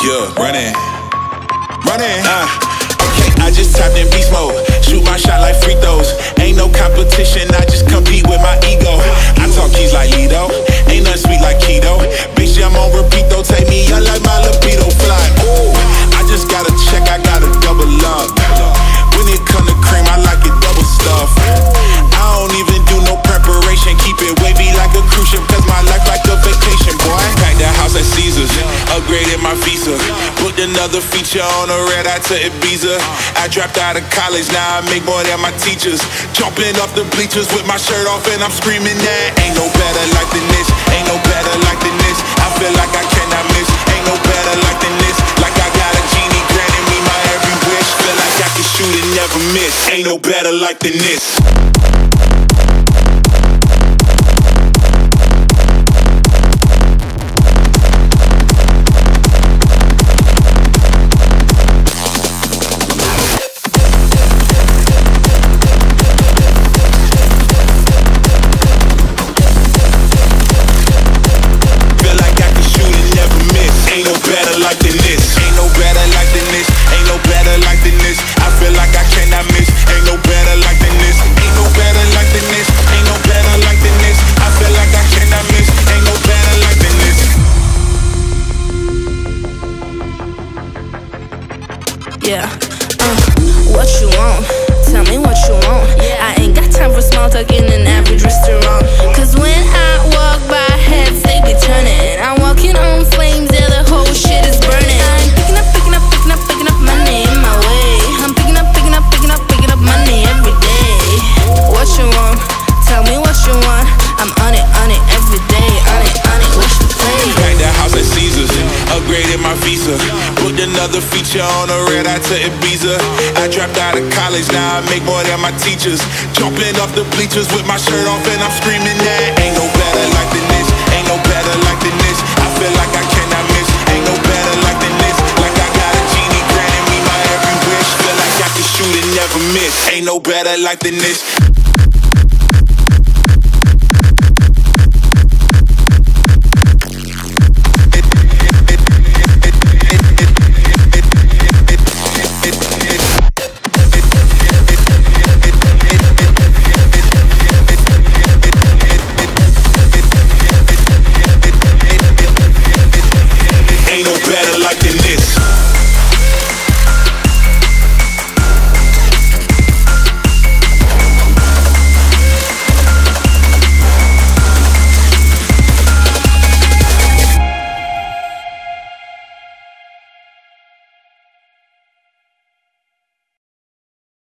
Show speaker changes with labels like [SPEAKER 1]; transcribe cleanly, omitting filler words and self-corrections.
[SPEAKER 1] Yeah, running. Okay, I just tapped in beast mode. Shoot my shot like free throws. Ain't no competition, I just compete with my ego. I talk keys like Lido, ain't nothing sweet like keto. Bitch, I'm on repeat though, take me out like my libido fly. Ooh, I just gotta check, I gotta double up. When it come to cream, I like it double stuff. I don't even do no preparation, keep it wavy like a cruise ship, cause my life like a vacation, boy. Pack that house at Caesars, upgraded my visa. Put another feature on a red eye to Ibiza. I dropped out of college, now I make more than my teachers. Jumping off the bleachers with my shirt off and I'm screaming that ain't no better like than this, ain't no better like than this. I feel like I cannot miss, ain't no better like than this. Like I got a genie granting me my every wish. Feel like I can shoot and never miss, ain't no better like than this.
[SPEAKER 2] Yeah, what you want? Tell me what you want. I ain't got time for small talk in an average restaurant. Cause when I walk by, heads they be turning. I'm walking on flames, yeah, the whole shit is burning. I'm picking up money in my way. I'm picking up money every day. What you want? Tell me what you want. I'm on it every day. On it, what you play?
[SPEAKER 1] Pack that house at Caesars, upgraded my visa. Put another feature on a red eye to Ibiza. I dropped out of college, now I make more than my teachers. Jumping off the bleachers with my shirt off and I'm screaming that ain't no better like than this, ain't no better like than this. I feel like I cannot miss, ain't no better like than this. Like I got a genie granting me my every wish. Feel like I can shoot and never miss, ain't no better like than this.